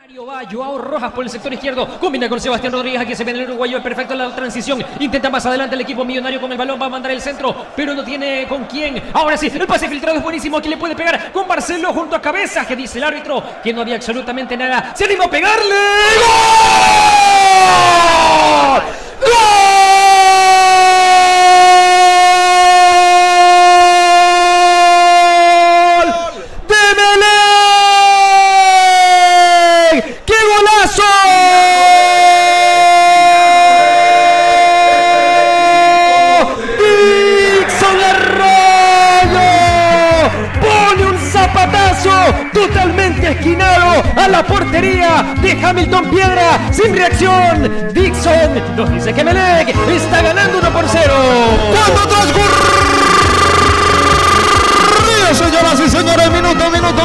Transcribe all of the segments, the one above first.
Va Joao Rojas por el sector izquierdo, combina con Sebastián Rodríguez, aquí se viene el uruguayo, perfecto en la transición, intenta más adelante el equipo millonario con el balón, va a mandar el centro, pero no tiene con quién. Ahora sí, el pase filtrado es buenísimo, aquí le puede pegar con Barceló junto a Cabezas, que dice el árbitro que no había absolutamente nada, se animó a pegarle. ¡Gol! ¡Gol! Totalmente esquinado a la portería de Hamilton Piedra, sin reacción. Dixon nos dice que Emelec está ganando 1-0. Cuando transcurrió, señoras y señores, minuto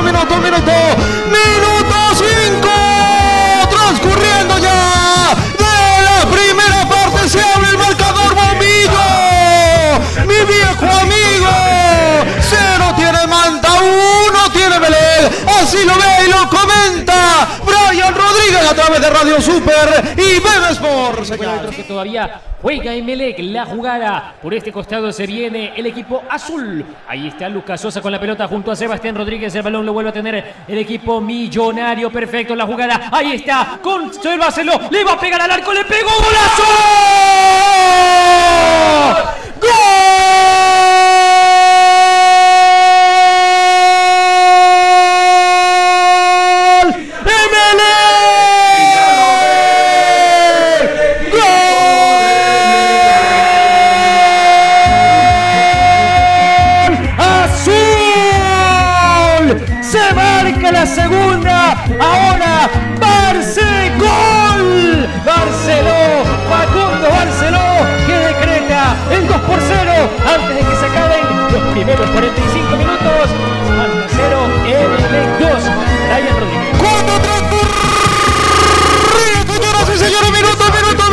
5 transcurriendo ya de la primera parte, se abre el marcador. Bombillo, mi viejo amigo, 0 tiene Manta, 1 tiene Emelec. Así lo ve y lo comenta Brian Rodríguez a través de Radio Super y BM Sports. Que todavía juega Emelec, la jugada por este costado se viene el equipo azul. Ahí está Lucas Sosa con la pelota junto a Sebastián Rodríguez, el balón lo vuelve a tener el equipo millonario, perfecto la jugada, ahí está con Barceló, le va a pegar al arco, le pegó, golazo. ¡Gol! Se marca la segunda, ahora gol, Barceló, Facundo Barceló, que decreta el 2-0 antes de que se acaben los primeros 45 minutos. Manta 0, Emelec 2, Brian Rodríguez. Cuando transcurrió, señoras y señores, minuto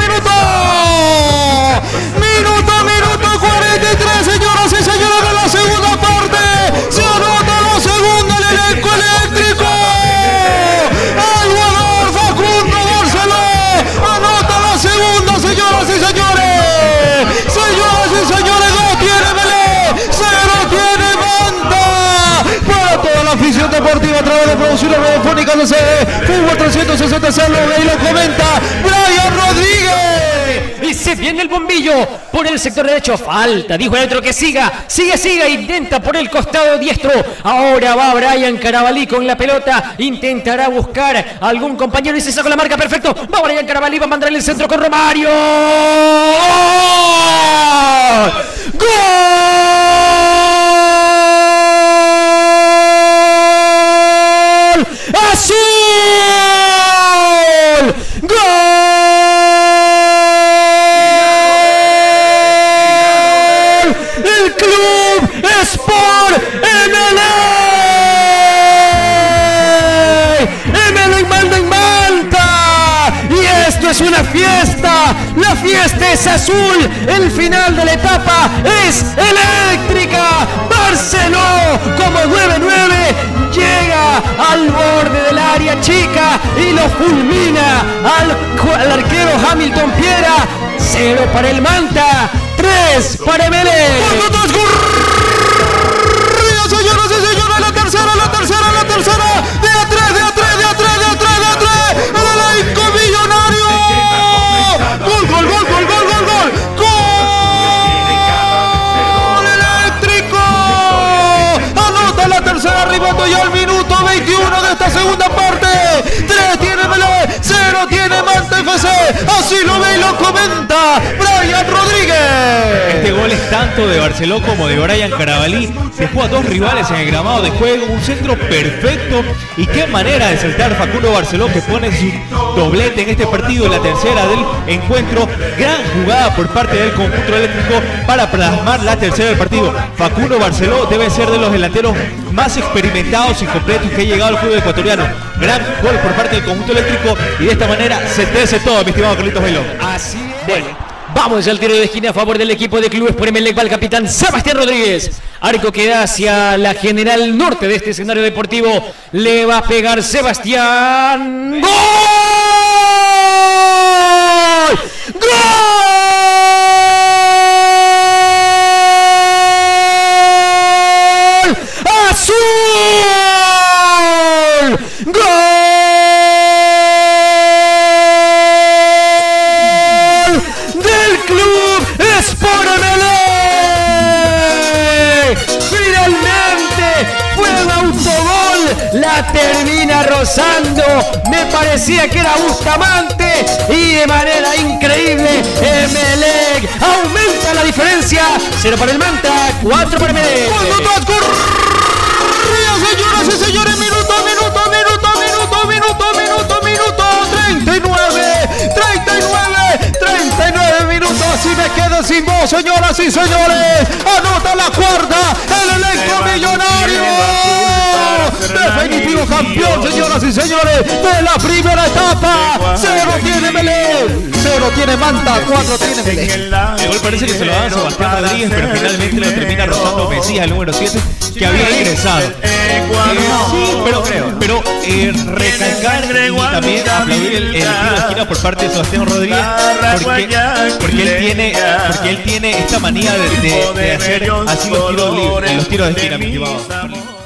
43, señoras y señores, de la segunda parte, se anota la segunda, el elenco eléctrico. El jugador Facundo Barceló anota la segunda, señoras y señores. Señoras y señores, 2 tiene Emelec, 0 tiene Manta. Para toda la afición deportiva a través de producciones radiofónicas de Fútbol 360 se lo ve y lo comenta Brian Rodríguez. Y se viene el bombillo por el sector derecho. Falta, dijo el otro que siga, intenta por el costado diestro. Ahora va Brian Carabalí con la pelota, intentará buscar algún compañero y se saca la marca, perfecto. Va Brian Carabalí, va a mandar el centro con Romario. ¡Gol! ¡Azul! ¡Gol! El Club Sport Emelec manda en Manta y esto es una fiesta, la fiesta es azul, el final de la etapa es eléctrica. Barceló como 9-9 llega al borde del área chica y lo fulmina al arquero Hamilton Piedra. 0 para el Manta, 3 para Emelec. Cuando transcurrió, señoras y señores, la tercera, de a 3, el elenco millonario. Gol eléctrico. Anota la tercera, arribando ya al minuto 21 de esta segunda parte. 3 tiene Emelec, 0 tiene Manta FC. Así lo ve y lo comenta Brian Rodríguez. Este gol es tanto de Barceló como de Brian Carabalí. Dejó a 2 rivales en el gramado de juego, un centro perfecto. Y qué manera de saltar Facundo Barceló, que pone su doblete en este partido, la tercera del encuentro. Gran jugada por parte del conjunto eléctrico para plasmar la tercera del partido. Facundo Barceló debe ser de los delanteros más experimentados y completos que ha llegado al fútbol ecuatoriano. Gran gol por parte del conjunto eléctrico y de esta manera se tece todo, mi estimado Carlitos Bailón. Así es. Bueno, Vamos al tiro de esquina a favor del equipo de Clubes por Emelec. Va el capitán Sebastián Rodríguez. Arco que da hacia la General Norte de este escenario deportivo. Le va a pegar Sebastián. ¡Gol! ¡Gol! ¡Azul! ¡Gol! Sport Emelec. Finalmente fue un autogol, la termina rozando, me parecía que era Bustamante y de manera increíble Emelec aumenta la diferencia. 0 para el Manta, 4 para Emelec. Cuando transcurría, señoras y señores, minuto. 39 minutos y me quedo sin voz, señoras y señores. Anota la cuarta, el elenco millonario. Definitivo campeón, señoras y señores, de la primera etapa. 0 tiene Emelec, 0 tiene Manta, 4 tiene Emelec. El gol parece que se lo da a Sebastián Rodríguez, pero finalmente lo termina rozando Mesías, el número 7, que había ingresado. Pero recalcar y también aplaudir el tiro de esquina por parte de Sebastián Rodríguez, porque él tiene esta manía de hacer así los tiros de esquina, mi estimado.